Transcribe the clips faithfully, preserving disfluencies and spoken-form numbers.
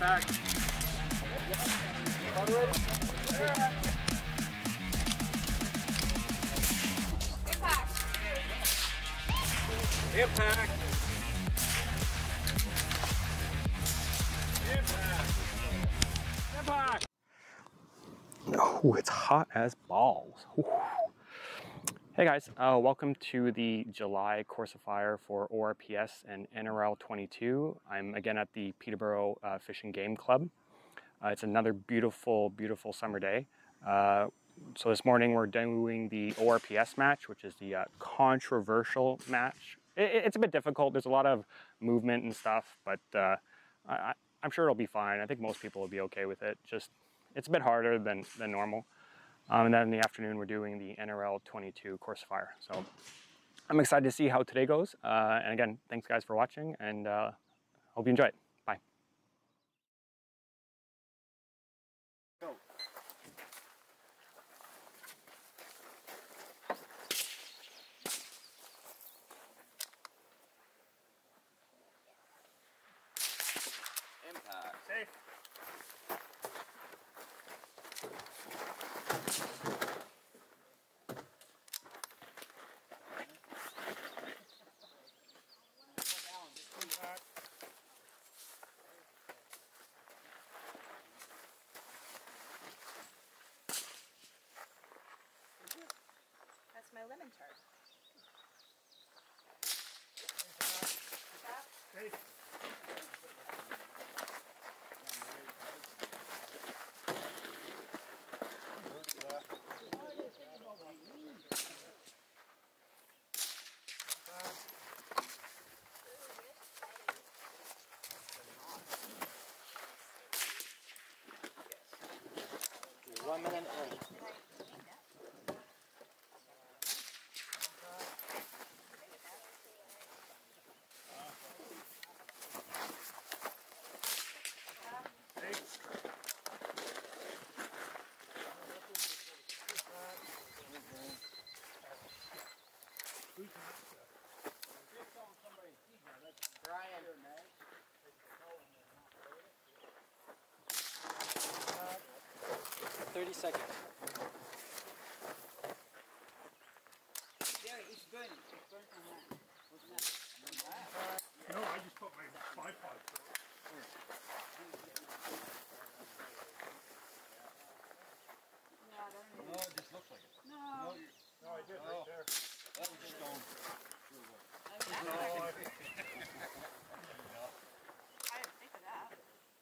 Impact. Impact. Impact. Impact. Oh, it's hot as balls. Ooh. Hey guys, uh, welcome to the July course of fire for O R P S and N R L twenty-two. I'm again at the Peterborough uh, Fish and Game Club. Uh, it's another beautiful, beautiful summer day. Uh, so this morning we're doing the O R P S match, which is the uh, controversial match. It, it's a bit difficult. There's a lot of movement and stuff, but uh, I, I'm sure it'll be fine. I think most people will be okay with it. Just it's a bit harder than, than normal. Um, and then in the afternoon, we're doing the N R L twenty-two course of fire. So I'm excited to see how today goes. Uh, and again, thanks guys for watching, and uh, hope you enjoy it. Bye. Go. Impact. Safe. That's my lemon tart. Safe. One minute in. Thirty seconds. Jerry, it's good. It's burnt on that. Wasn't that? No, I just put my tripod through. No, I don't know. No, it just looks like it. No. No, No, I did right there. that was just going through what? I didn't No, I, think of that.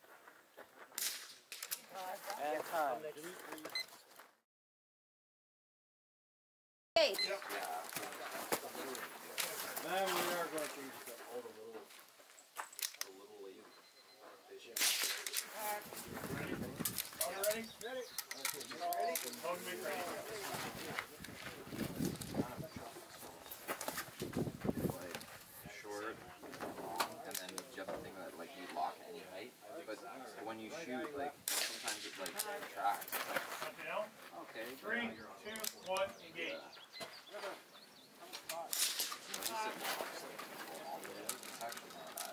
and time. Hey. Then we are going to use all the little, the little lady. Are you ready? Ready. Ready? Hold me ready. Like short, long, and then you have the thing that like you lock any height. But when you shoot, like sometimes it like tracks. Up down. Okay. Three, two, one, engage. It's actually not that.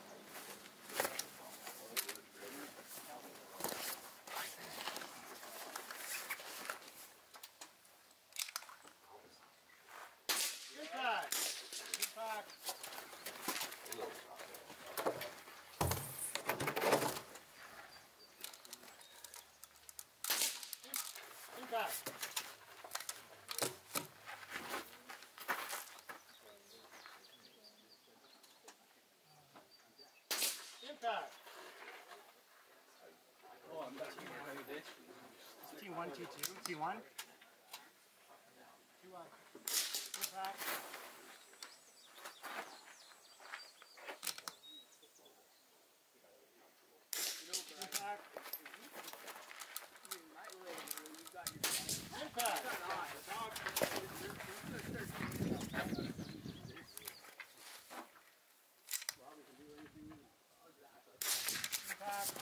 Impact. Impact. Impact. Impact. T one, T two, T one. T one. Impact. Impact. Impact. Impact.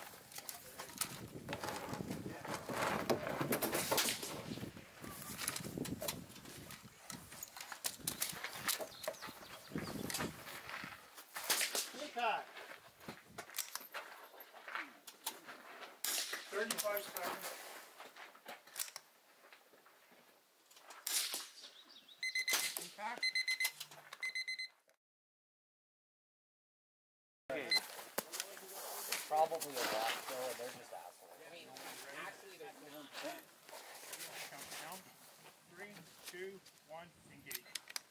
probably a lot still, and they're just assholes. I mean, actually, they're doing count down. Three, two, one, engage.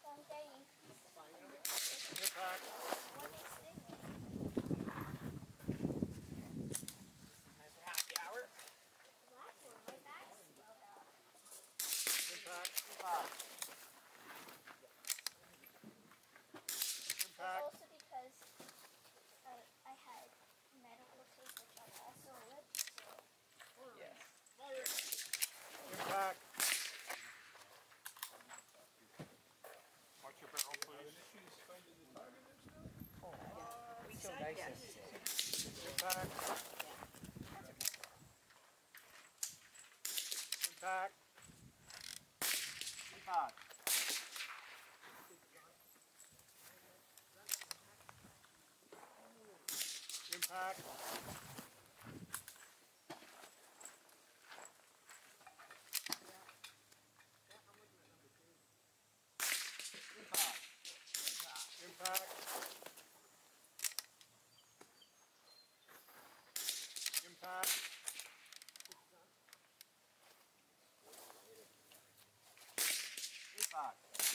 Impact. Nice for happy hour. Impact. Impact. Impact. Also because I, I had medical tape which I also ripped, so... Yes. Impact. Watch your barrel, please. Oh, We so said nice yes. of you to say. Impact. Impact. Impact. Impact. Impact. Impact. Impact.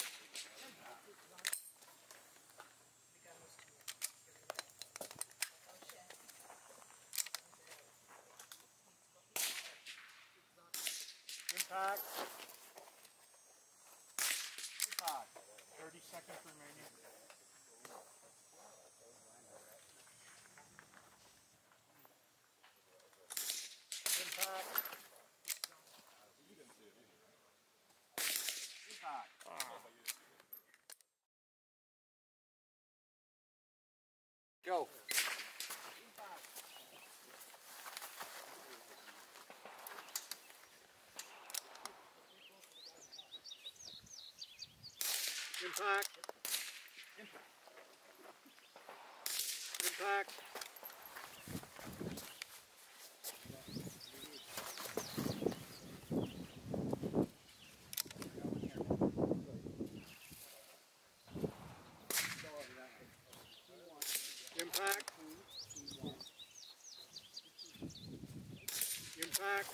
Impact. Impact. thirty seconds remaining. Impact. Impact. Go. Impact. Impact. Impact. Impact. Impact.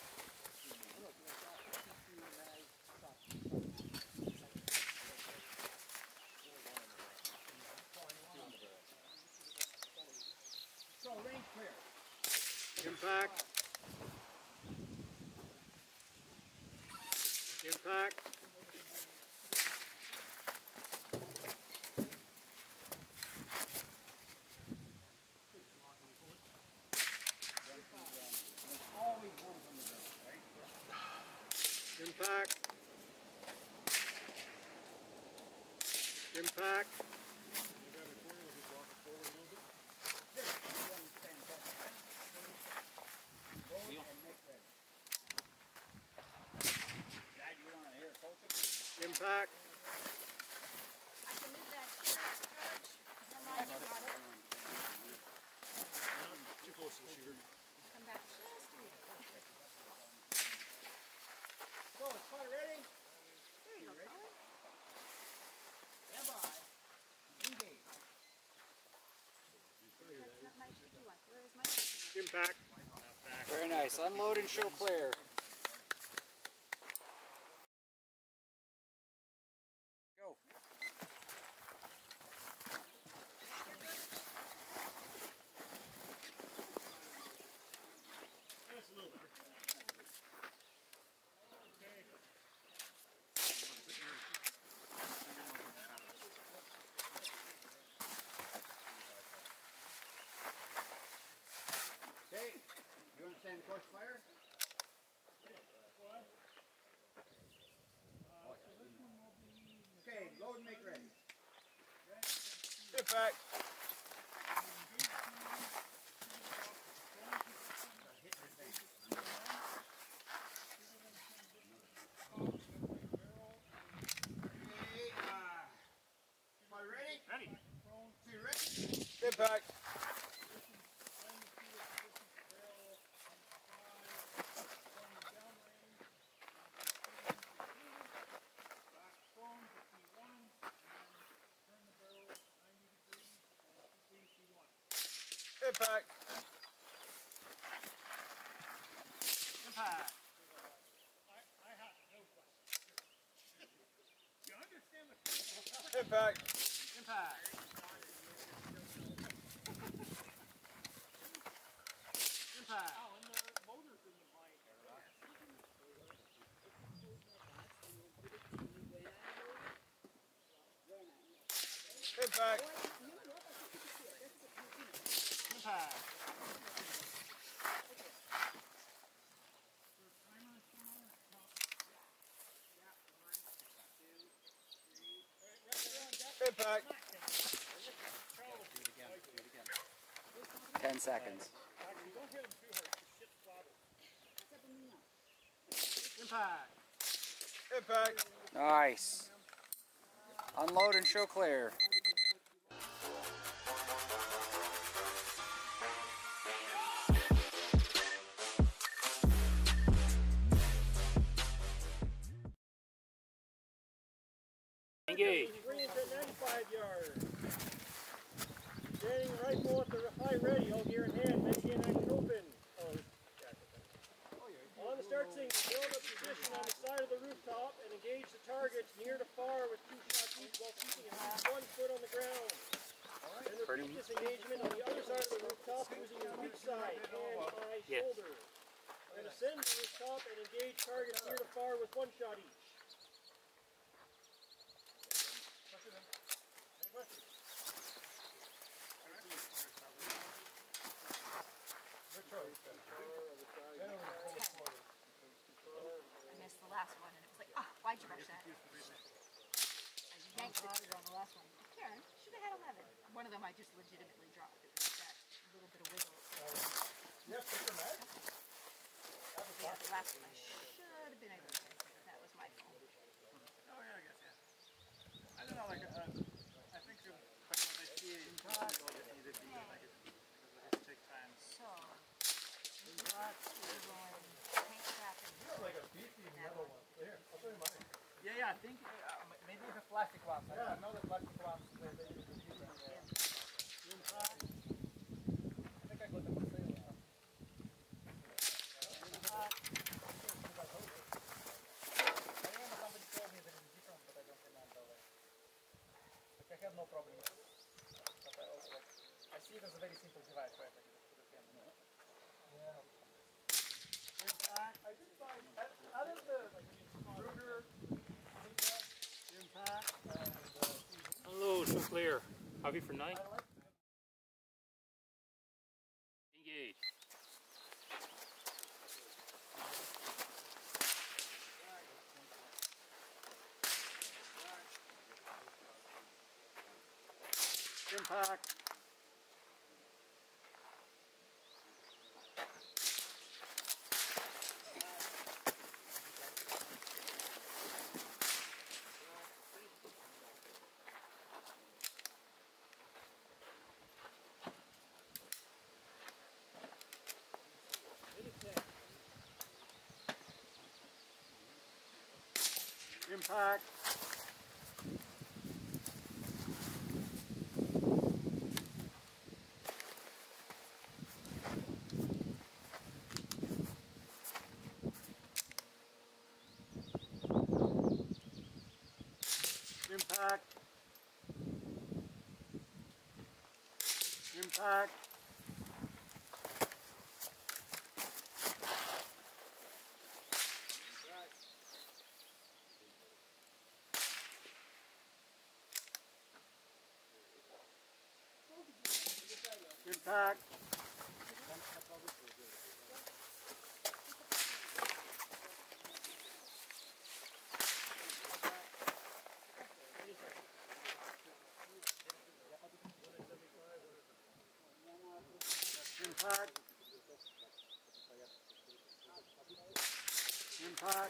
Impact. Impact. Impact. Impact. Impact. I can move that here, George. Come on, you got it. Too close to the shooter. Come back just a little. Go, spot ready? There you go, Colin. Stand by. Engage. That's not my tricky one. Where is my tricky one? Impact. Very nice. Unload and show clear. Go. Just a little bit. Okay, you understand the course of fire? Okay, load and make ready. Impact. Okay, uh, are you ready? Ready. So you ready? Impact. Impact. Impact. Impact. Impact. Oh, and the motor's in the bike. Impact. Impact. Impact. Ten seconds. Actually, don't hit him too hard. The shit's flabbing. Impact. Impact. Nice. Unload and show clear. Engage. Range at ninety-five yards. Standing rifle at the high ready, all gear in hand, Michigan action open. Oh, on the start signal, build a position on the side of the rooftop and engage the targets near to far with two shots each while keeping at least one foot on the ground. And repeat this engagement on the other side of the rooftop using your weak side, hand, eye, shoulder. And ascend the rooftop and engage targets near to far with one shot each. I missed the last one, and it was like, ah, why'd you rush that? I yanked it on the last one. Karen, should have had eleven. One of them I just legitimately dropped. It was that little bit of wiggle. Yes, Mister Matt. Yeah, the last one I should have been able to get. That was my fault. Oh yeah, I guess yeah. I don't know, like uh, I think uh, but when I see it in class, I'll just need it to like it because it takes time. So, we got to going tank trap and Like a beefy metal one. Here, I'll show you mine. Yeah, yeah, I think uh, maybe the plastic ones. Yeah. I know the plastic ones. They, they use the different. Yeah. I think I got them for sale. Yeah. I have no problem with it. But I, also, like, I see it as a very simple device, right? Like, put it in. Yeah. Impact. I did find, out of the like, Ruger, Impact, and uh, unload, so clear. Heavy for night. Like engage. Impact. Impact. Impact. Impact. Impact. Impact. Impact.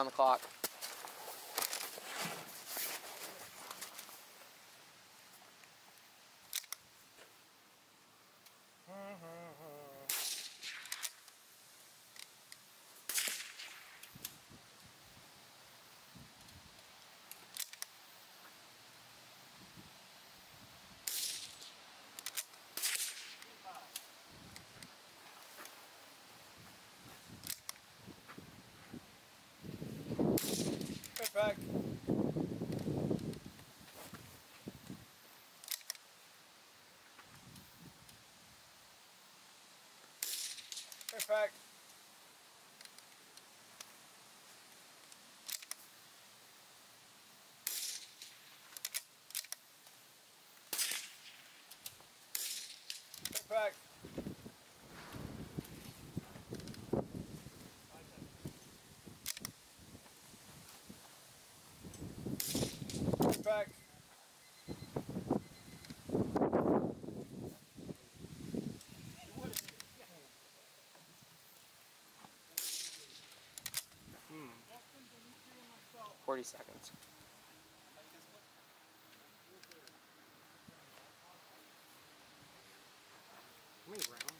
around the clock. Impact. Impact. Impact. Impact. Forty seconds. How many rounds?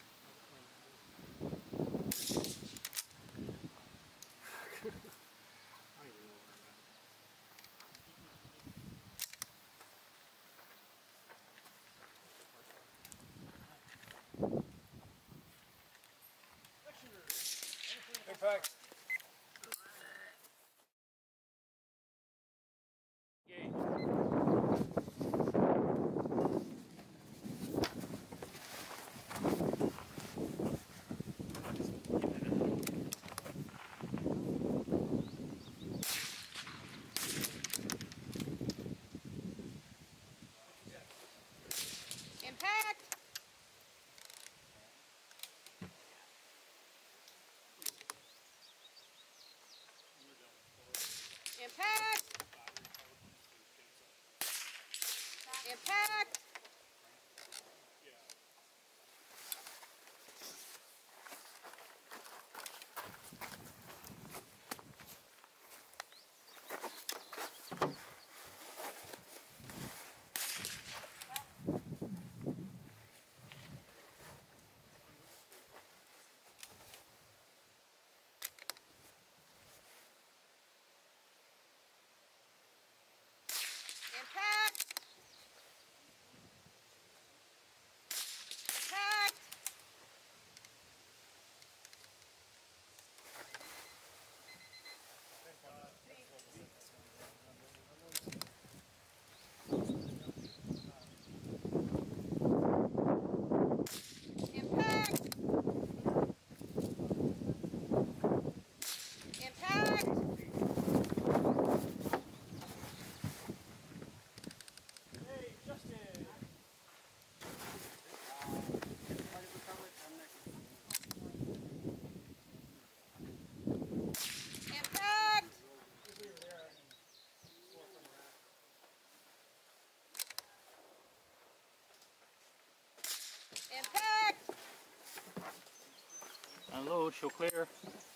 I don't even know where I'm at. Impact. Impact! Impact! Impact! Impact! Impact! Impact! Impact! Hey, Justin. Impact! Impact! Unload, show clear.